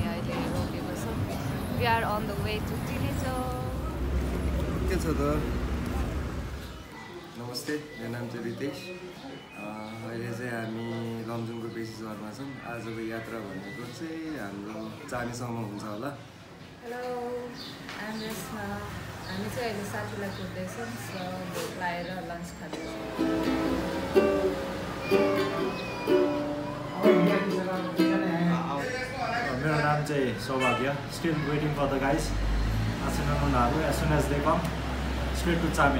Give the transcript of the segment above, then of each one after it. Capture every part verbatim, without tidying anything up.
अहिले रोकेको छौँ. We are on the way to Tinechau. के छ त? नमस्ते, मेरो नाम चाहिँ रितेश. अहिले चाहिँ हामी लमजुङको बेसिसहरमा छौँ. आजको यात्रा भनेको चाहिँ हाम्रो चामीसम्म हुन्छ होला. Hello, I'm Reshma. हामी चाहिँ अहिले साथीलाई कुर्दैछौँ. सो भोक लागेर लन्च खाँदैछौँ. मेरो नाम चाहिँ सौभाग्य. Still waiting for the guys. Afternoon उनीहरू as soon as they come straight to Chami.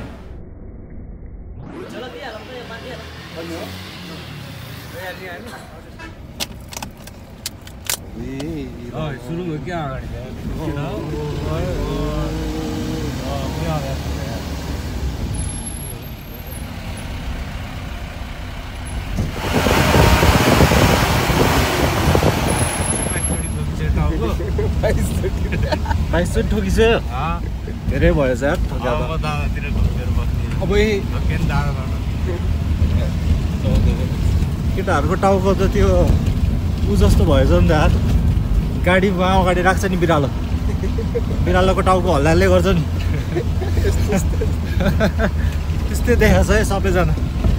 सुरु भयो क्या अगाडि बाइस चोटि ठोकिसक्यो. धेरै भयो यार ठोक्दा. अब केटाहरूको टाउको त त्यो ऊ जस्तो भएछ नि त यार. गाडीमा अगाडि राख्छ नि बिरालो. बिरालोको टाउको हल्लाले गर्छ नि. त्यस्तै देखाएको छ है सबैजना.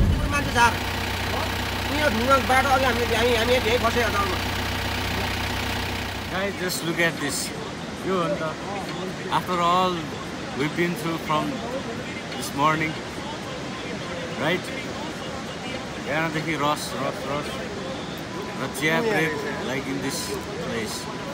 Guys, just look at this. You and after all we've been through from this morning, right? Yeah, the Ross, Ross, Ross. Ratchia bread like in this place.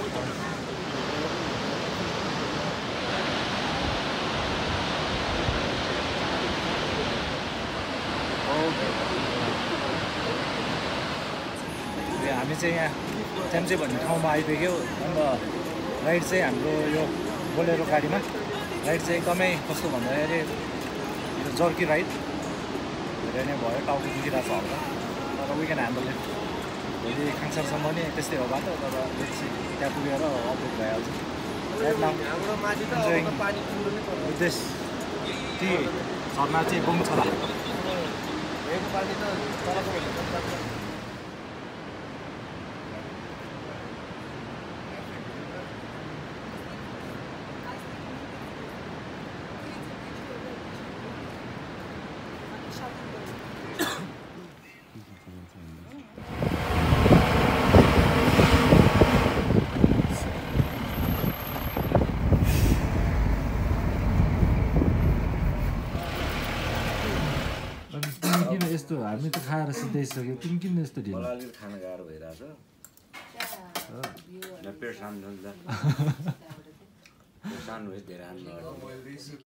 हामी चाहिँ यहाँ च्याम्चे भन्ने ठाउँमा आइपुग्यो. अन्त राइड चाहिँ हाम्रो यो बोलेरो गाडीमा राइड चाहिँ एकदमै कस्तो भन्दाखेरि यो जर्की राइड धेरै नै भयो. टाउको दुखिरहेको छ हल्का, तर वी क्यान ह्यान्डल इट. भोलि खाङसारसम्म नि त्यस्तै हो बाटो, तर त्यहाँ पुगेर अपडेट भइहाल्छ. उद्देश्य ती झर्ना चाहिँ बोङछला. किन यस्तो हामी त खाएर सिधाइसक्यो. किन किन यस्तो ढिलो? मलाई अलिकति खान गाह्रो भइरहेछ. पेट सानो हुन्छ. सानो धेरै